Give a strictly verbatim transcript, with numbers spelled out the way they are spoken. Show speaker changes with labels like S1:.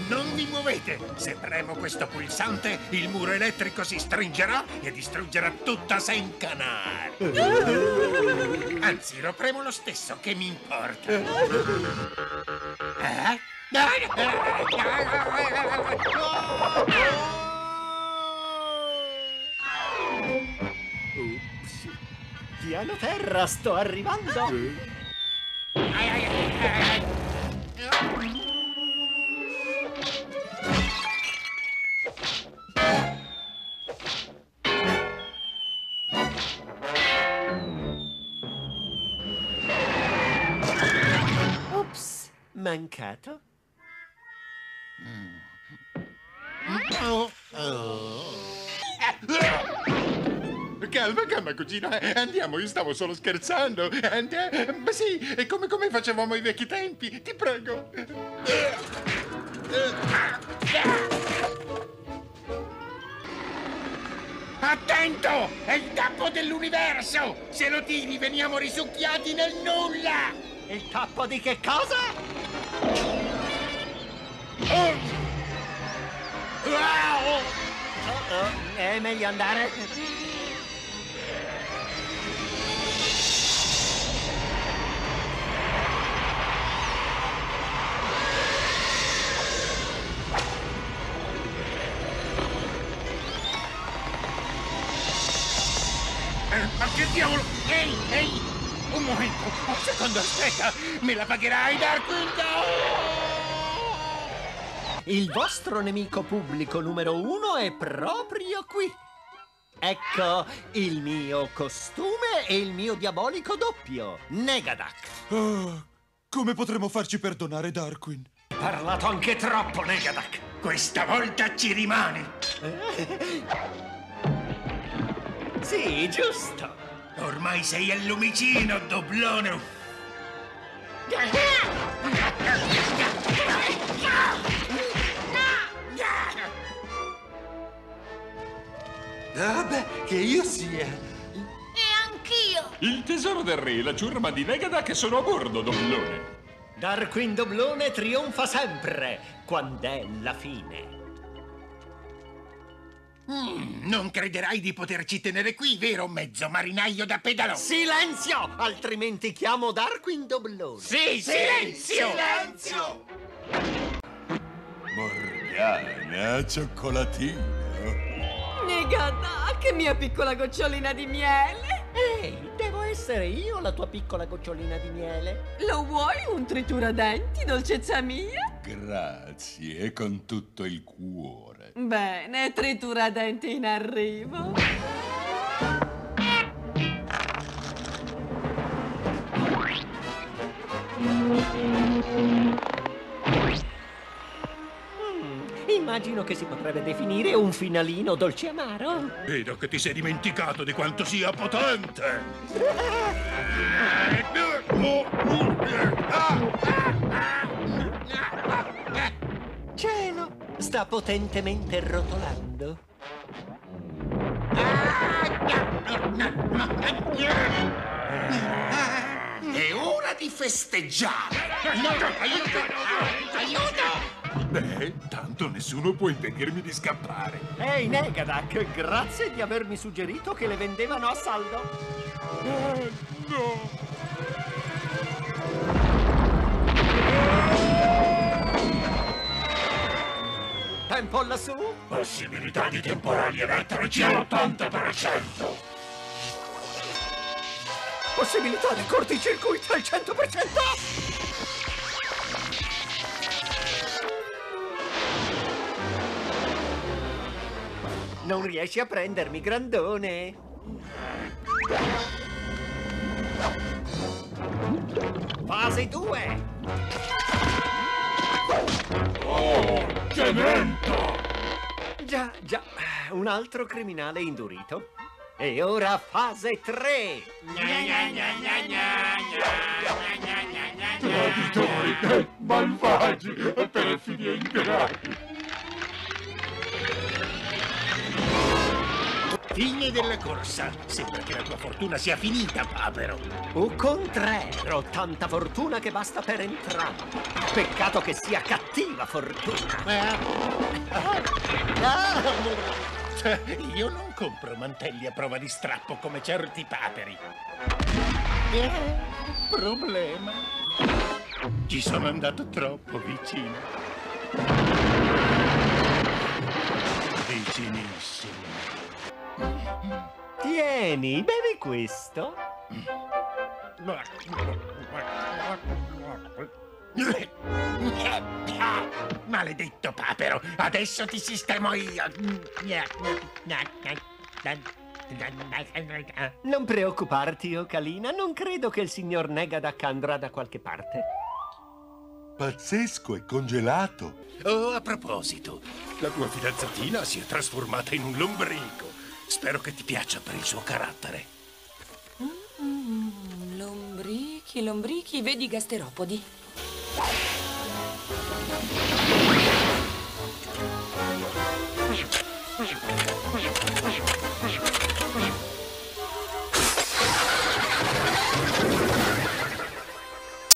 S1: Non vi muovete! Se premo questo pulsante, il muro elettrico si stringerà e distruggerà tutta Senkanar. Anzi, lo premo lo stesso, che mi importa. Eh?
S2: Ups. Piano terra, sto arrivando.
S1: Ai, ai, ai, ai.
S2: Ops, mancato.
S1: Oh. Calma, calma, cugino. Andiamo, io stavo solo scherzando. Andiamo. Ma sì, è come, come facevamo ai vecchi tempi. Ti prego. Attento! È il tappo dell'universo! Se lo tiri, veniamo risucchiati nel nulla!
S2: Il tappo di che cosa?
S1: Oh. Wow.
S2: Oh, oh, è meglio andare.
S1: Ma che diavolo? Ehi, ehi! Un momento, un secondo, aspetta! Me la pagherai, Darkwing?
S2: Il vostro nemico pubblico numero uno è proprio qui. Ecco il mio costume e il mio diabolico doppio, Negadak.
S3: Oh, come potremo farci perdonare, Darkwing?
S2: Hai parlato anche troppo, Negadak.
S1: Questa volta ci rimane!
S2: Sì, giusto.
S1: Ormai sei al lumicino, doblone!
S3: Ah, beh, che io sia.
S4: E anch'io!
S5: Il tesoro del re e la ciurma di Negadak sono a bordo, doblone.
S2: Darkwing Doblone trionfa sempre, quando è la fine.
S1: Mm, non crederai di poterci tenere qui, vero mezzo marinaio da pedalò?
S2: Silenzio! Altrimenti chiamo Darkwing Doblone.
S1: Sì, silenzio!
S3: Silenzio! Morgana, cioccolatino.
S4: Negadak, mia piccola gocciolina di miele!
S2: Ehi, devo essere io la tua piccola gocciolina di miele?
S4: Lo vuoi un trituradenti, dolcezza mia?
S3: Grazie, con tutto il cuore.
S4: Bene, trituradenti in arrivo.
S2: Immagino che si potrebbe definire un finalino dolce amaro.
S1: Vedo che ti sei dimenticato di quanto sia potente!
S2: Cielo, sta potentemente rotolando.
S1: È ora di festeggiare! Aiuto! Aiuto! Aiuto! Beh, tanto nessuno può impedirmi di scappare.
S2: Ehi, Negadak, grazie di avermi suggerito che le vendevano a saldo.
S1: Oh, no!
S2: Tempo lassù?
S1: Possibilità di temporali elettrici all'ottanta per cento!
S2: Possibilità di corticircuito al cento per cento? Non riesci a prendermi, grandone? Fase due!
S1: Oh, cemento!
S2: Già, già, un altro criminale indurito. E ora fase tre!
S1: Traditori, malvagi, perfidi e ingrati!
S6: fine della corsa. Sembra che la tua fortuna sia finita, Papero.
S2: O contrario, tanta fortuna che basta per entrambi. Peccato che sia cattiva fortuna.
S6: Io non compro mantelli a prova di strappo come certi paperi. Problema. Ci sono andato troppo vicino. Vicinissimo.
S2: Tieni, bevi questo.
S6: Maledetto Papero, adesso ti sistemo io.
S2: Non preoccuparti, Ocalina, non credo che il signor Negadak andrà da qualche parte.
S3: Pazzesco, è congelato.
S6: Oh, a proposito, la tua fidanzatina si è trasformata in un lombrico. Spero che ti piaccia per il suo carattere.
S7: Mm, lombrichi, lombrichi, vedi i gasteropodi.